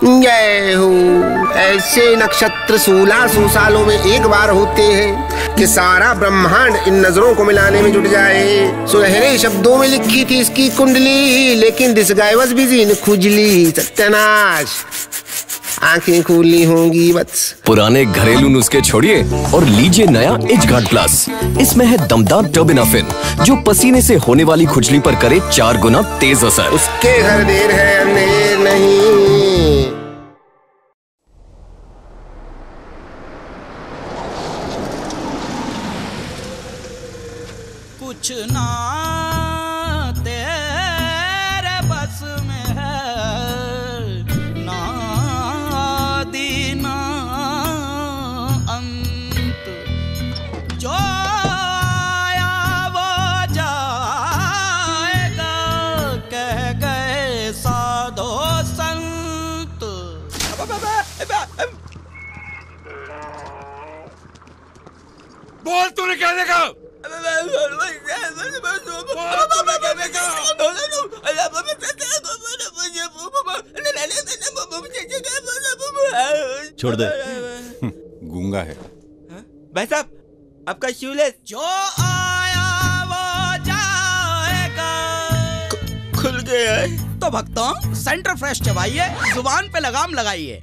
जय हो। ऐसे नक्षत्र 1600 सालों में एक बार होते हैं कि सारा ब्रह्मांड इन नजरों को मिलाने में जुट जाए। सुनहरे शब्दों में लिखी थी इसकी कुंडली, लेकिन this guy was busy in खुजली। सत्यानाश, आंखें खुली होंगी बस। पुराने घरेलू नुस्खे छोड़िए और लीजिए नया एज गार्ड प्लस। इसमें है दमदार टर्बिनाफिन जो पसीने से होने वाली खुजली पर करे 4 गुना तेज असर। उसके घर देर है अंधेर नहीं। कुछ ना तेरे बस में है, ना दीना अंत। जो आया वो जाएगा, कह गए साधो संत। बोल तूने क्या देखा? छोड़ दे, गूंगा है। भाई साहब, आपका शूलेस। जो आया वो जाएगा। खुल गया है। तो भक्तों, सेंटर फ्रेश चबाइए, जुबान पे लगाम लगाइए।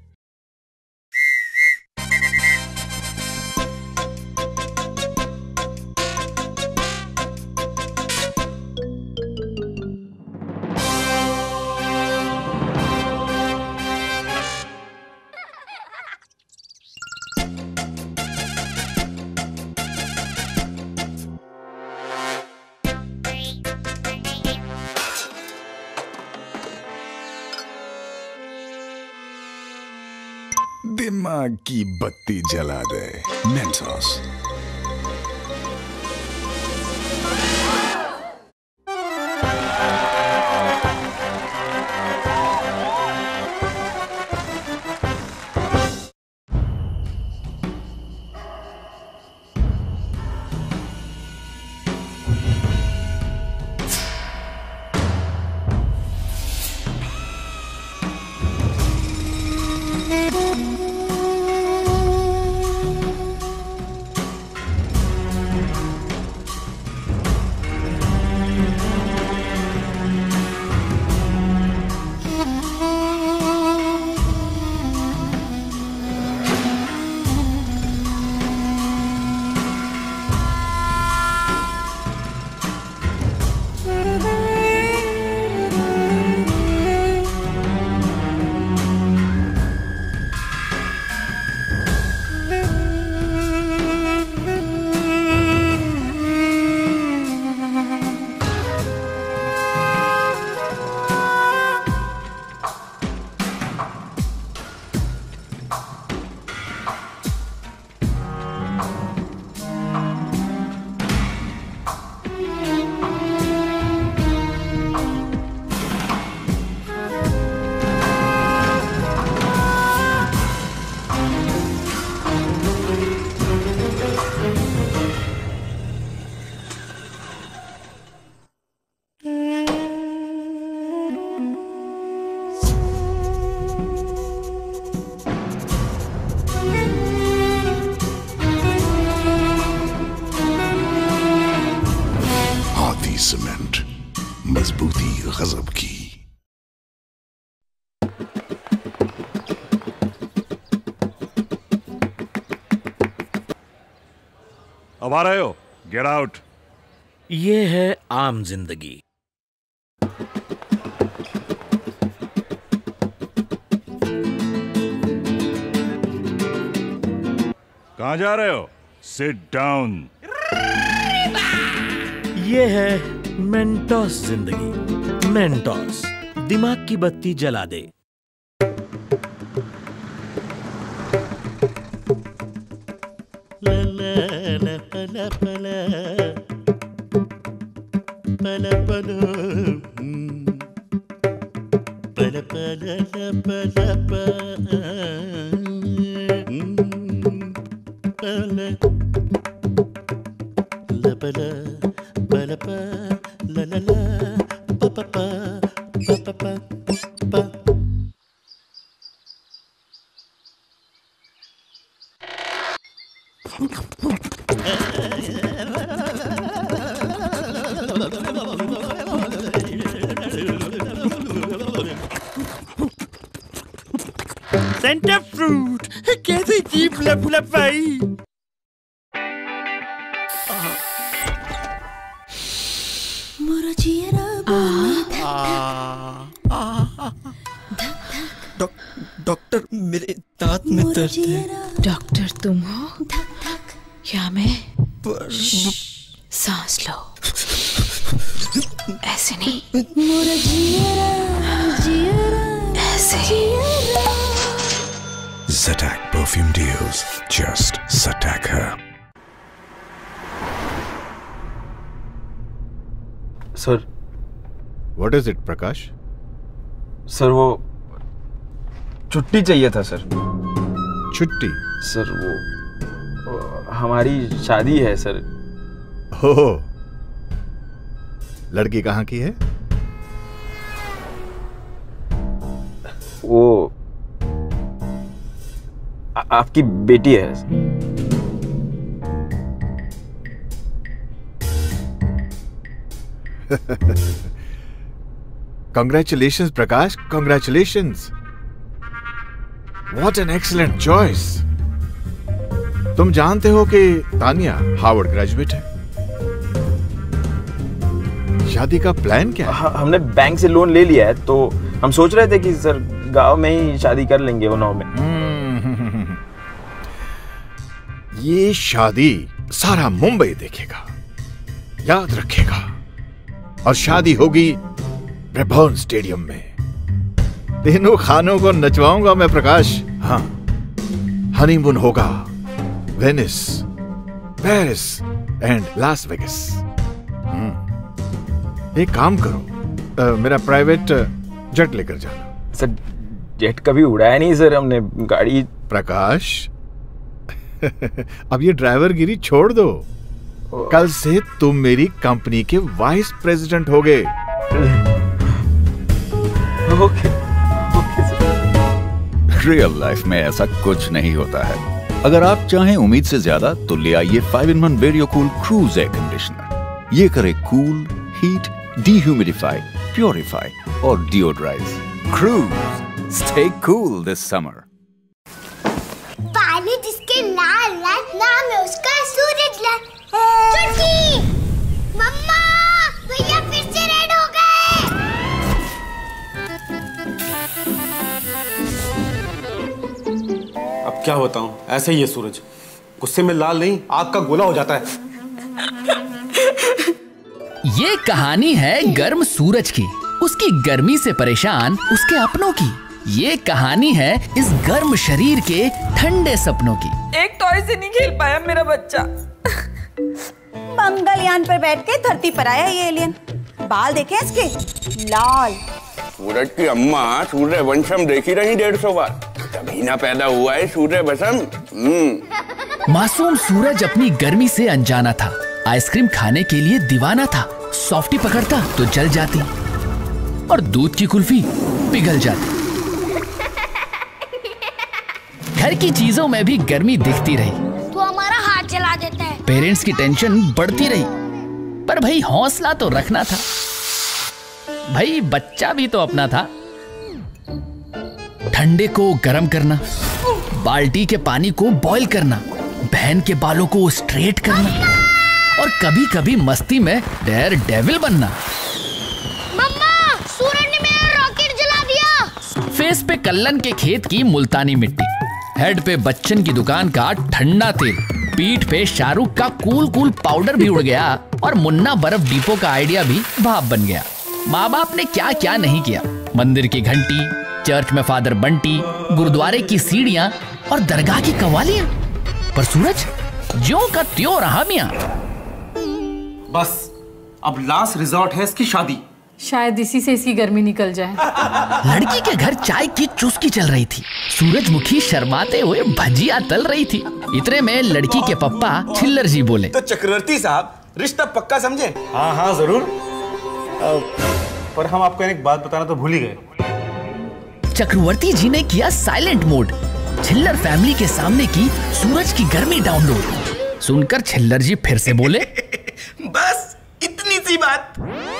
दिमाग की बत्ती जला दे मेंटोस। सीमेंट, मजबूती गजब की। अब आ रहे हो? Get out. ये है आम जिंदगी। कहां जा रहे हो? Sit down. ये है मेंटोस जिंदगी। मेंटोस, दिमाग की बत्ती जला दे। सेंटर फ्रूट कैसे जीप लप भाई। डॉक्टर मेरे दांत में दर्द है। डॉक्टर तुम हो या मैं? सांस लो, ऐसे नहीं, ऐसे। Zatak perfume deals. Just Zatak her. Sir. What is it, Prakash? Sir वो छुट्टी चाहिए था सर। छुट्टी? सर वो हमारी शादी है सर। हो, लड़की कहाँ की है? वो आपकी बेटी है। Congratulations, Prakash, congratulations. What an excellent choice. तुम जानते हो कि तानिया हार्वर्ड ग्रेजुएट है। शादी का प्लान क्या है? हमने बैंक से लोन ले लिया है, तो हम सोच रहे थे कि सर गांव में ही शादी कर लेंगे, उन्नाव में। ये शादी सारा मुंबई देखेगा, याद रखेगा, और शादी होगी ब्रेबॉर्न स्टेडियम में। तीनों खानों को नचवाऊंगा मैं प्रकाश। हाँ, हनीमून होगा Venice, Paris and Las Vegas. एक काम करो, मेरा प्राइवेट जेट लेकर जाना। सर जेट कभी उड़ाया नहीं सर हमने, गाड़ी। प्रकाश अब ये ड्राइवरगिरी छोड़ दो। कल से तुम मेरी कंपनी के वाइस प्रेसिडेंट होगे। ओके रियल लाइफ में ऐसा कुछ नहीं होता है। अगर आप चाहें उम्मीद से ज्यादा तो ले आइए 5-in-1 वेरियोकूल क्रूज एयर कंडीशनर। ये करे कूल, हीट, डिह्यूमिडिफाई, प्योरीफाई और deodorize. Cruise, stay cool this summer. पानी जिसके लाल लाल नाम है उसका सूरज लाल। चुटकी, मम्मा, भैया फिर से रेड हो गए। अब क्या बताऊं, ऐसे ही है सूरज, गुस्से में लाल नहीं आग का गोला हो जाता है। ये कहानी है गर्म सूरज की, उसकी गर्मी से परेशान उसके अपनों की। ये कहानी है इस गर्म शरीर के ठंडे सपनों की। एक टॉय से नहीं खेल पाया मेरा बच्चा। मंगलयान पर बैठ के धरती पर आया ये एलियन। बाल देखे इसके, लाल। सूरज की अम्मा सूर्य वंशम देखी रही 150 बार, तभी ना पैदा हुआ है सूर्य वंशम। मासूम सूरज अपनी गर्मी से अनजाना था, आइसक्रीम खाने के लिए दीवाना था। सॉफ्टी पकड़ता तो जल जाती और दूध की कुल्फी पिघल जाती। घर की चीजों में भी गर्मी दिखती रही। तू हमारा हाथ जला देता है। पेरेंट्स की टेंशन बढ़ती रही, पर भाई हौसला तो रखना था। भाई बच्चा भी तो अपना था। ठंडे को गर्म करना, बाल्टी के पानी को बॉईल करना, बहन के बालों को स्ट्रेट करना, और कभी कभी मस्ती में डेयर डेविल बनना। मम्मा, सूरज ने मेरा रॉकेट जला दिया। फेस पे कल्लन के खेत की मुल्तानी मिट्टी, हेड पे बच्चन की दुकान का ठंडा तेल, पीठ पे शाहरुख का कूल कूल पाउडर भी उड़ गया, और मुन्ना बर्फ डिपो का आइडिया भी भाप बन गया। माँ बाप ने क्या क्या नहीं किया, मंदिर की घंटी, चर्च में फादर बंटी, गुरुद्वारे की सीढ़ियां और दरगाह की कवालियां, पर सूरज ज्यों का त्यों रहा मियां। बस अब लास्ट रिजॉर्ट है इसकी शादी। शायद इसी से इसकी गर्मी निकल जाए। लड़की के घर चाय की चुस्की चल रही थी, सूरजमुखी शर्माते हुए भजिया तल रही थी। इतने में लड़की के पप्पा छिल्लर जी बोले, तो चक्रवर्ती साहब रिश्ता पक्का समझे? हाँ हाँ जरूर, पर हम आपको एक बात बताना तो भूल ही गए। चक्रवर्ती जी ने किया साइलेंट मोड। छिल्लर फैमिली के सामने की सूरज की गर्मी डाउनलोड। सुनकर छिल्लर जी फिर से बोले, बस इतनी सी बात।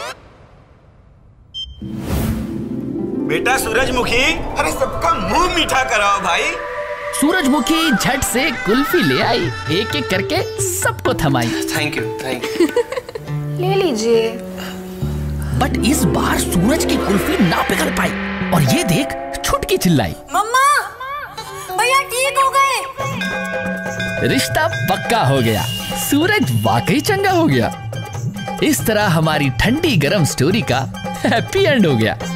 बेटा सूरजमुखी, अरे सबका मुंह मीठा कराओ भाई। सूरजमुखी झट से कुल्फी ले आई, एक एक करके सबको थमाई। Thank you, thank you. ले लीजिए। बट इस बार सूरज की कुल्फी ना पिघल पाई और ये देख छुटकी चिल्लाई, मम्मा, भैया ठीक हो गए। रिश्ता पक्का हो गया, सूरज वाकई चंगा हो गया। इस तरह हमारी ठंडी गरम स्टोरी का हैप्पी एंड हो गया।